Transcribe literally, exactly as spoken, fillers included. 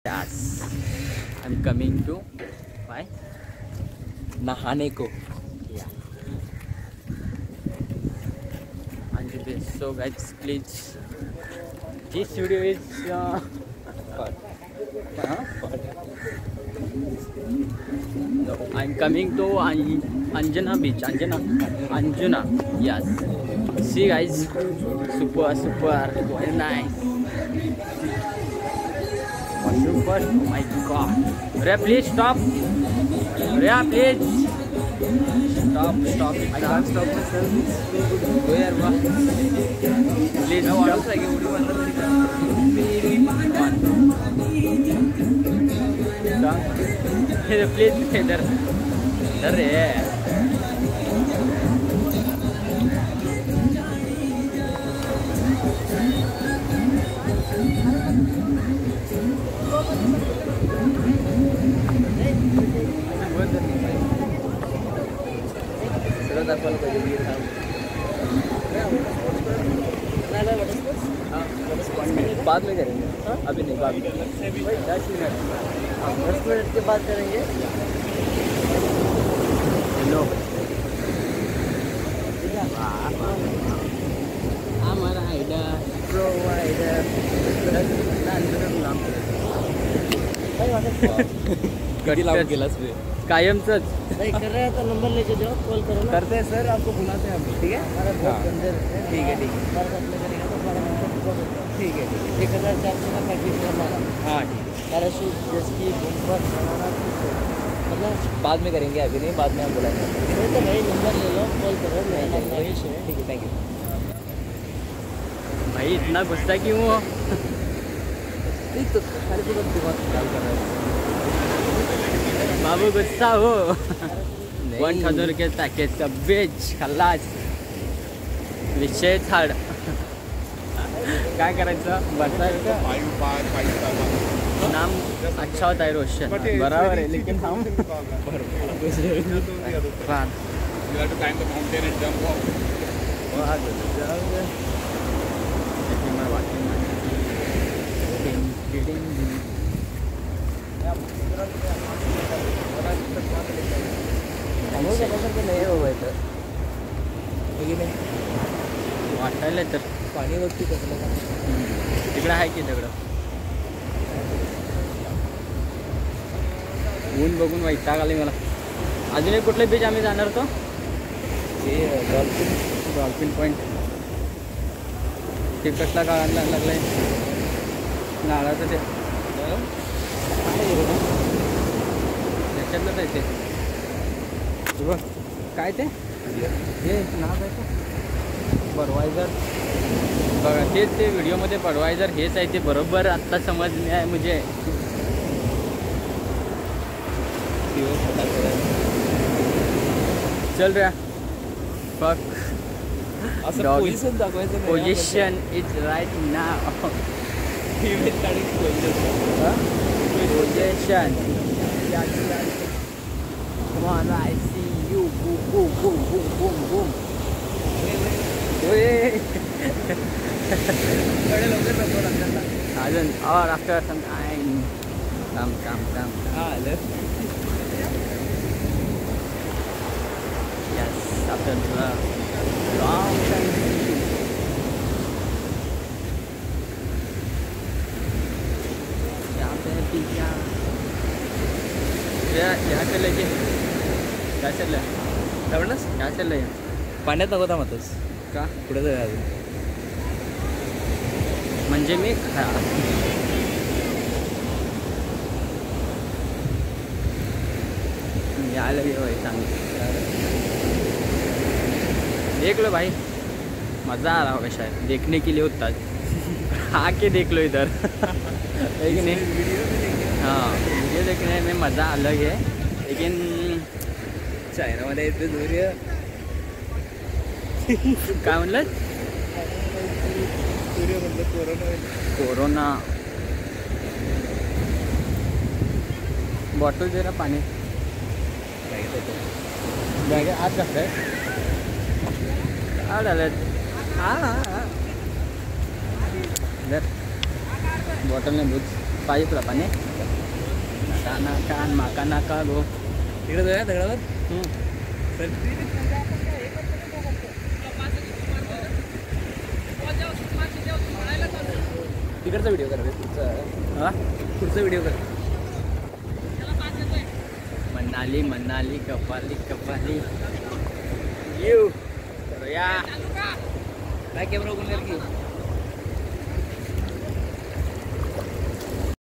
Yes, I'm coming to why? नहाने को. Yeah. And this, so guys, please. This video is. Uh, huh? No, I'm coming to An Anjuna beach. Anjuna. Anjuna. Yes. See guys, super super very nice. Super, oh my god. Rhea, please stop. Rhea, please. Stop, stop. I can't stop myself. Where, what? Please stop. Stop. Please, इधर इधर रे. बाद में करेंगे. अभी नहीं, बाद में दस मिनट दस मिनट के बाद करेंगे. हेलो हमारा आइडर प्रोवाइडर गाड़ी लावून गेलास बे कायमचंच नाही कर रहे तो नंबर लेके जाओ, कॉल करो ना. करते हैं सर, आपको बुलाते हैं हम. ठीक है, हमारा बहुत अंदर. ठीक है ठीक है, बार बार करेगा तो हमारा नंबर. ठीक है ठीक है. एक हज़ार चार सौ का पैकेज है हमारा. हाँ ठीक है. पैराशूट जैसे बम्पर बनाना मतलब बाद में करेंगे, अभी नहीं, बाद में हम बुलाएंगे. तो भाई नंबर ले लो, कॉल करो. मेरा नाम महेश है. ठीक है, थैंक यू. भाई इतना गुस्सा क्यों हो? नहीं तो सारे लोग दिमाग खराब कर रहे हैं. बाबू गुस्सा हो. वन थाउजंड रुपये पॅकेजचा वेज खल्लास विषय थाड. काय करायचं? बसायचं. नाम अच्छा होता है रोशन, बराबर है, लेकिन हम नाही हो तर वाटायला तर पाणी बघती कसलं तिकडं आहे की दगड. ऊन बघून वैताग आले मला. अजून एक कुठले बीच आम्ही जाणार होतो? हे डॉल्फिन डॉल्फिन पॉईंट. ते कसला काळायला लागलाय नाळाचं ते त्याच्यातलंच आहे ते. बघ काय ते हे नाव आहे का? बडवायझर. बघा तेच ते व्हिडिओमध्ये बडवायझर हेच आहे ते. बरोबर आत्ता समजले आहे म्हणजे. चल रहा फक असं पोझिशन दाखवायचं. Position is right now. Position Come I see you. Boom, boom, boom, boom, boom, boom. अजून और after some time. Come, come, come. Ah, left. Yes, after the long time. यहाँ पे पिज़्ज़ा. यहाँ चले की काय चाललंय? काय म्हणलास? काय चाललंय? पाण्यात नको थांबतोस का? पुढे जाऊया अजून. म्हणजे मी यायला भाई चांगलं देख लो भाई. मज़ा आ रहा होगा शायद. देखने के लिए होता है. आके देख लो इधर. लेकिन नहीं, हाँ वीडियो देखने में मज़ा अलग है. लेकिन चायनामध्ये येते सूर्य. काय म्हणलं? सूर्य म्हणलं कोरोना. कोरोना. बॉटल जरा पाणी बॅग आत घातलंय. आड आलं. हां हां बॉटल ने बुझ पाहिजे तुला पाणी नाका नाका माका नाका गो तिकडे जाऊया दगडावर. तिकडचा व्हिडिओ कर पुढचा. हा पुढचा व्हिडिओ कर. मनाली मनाली कपाली कपाली येऊ करूया काय कॅमेरा ओपन कर की.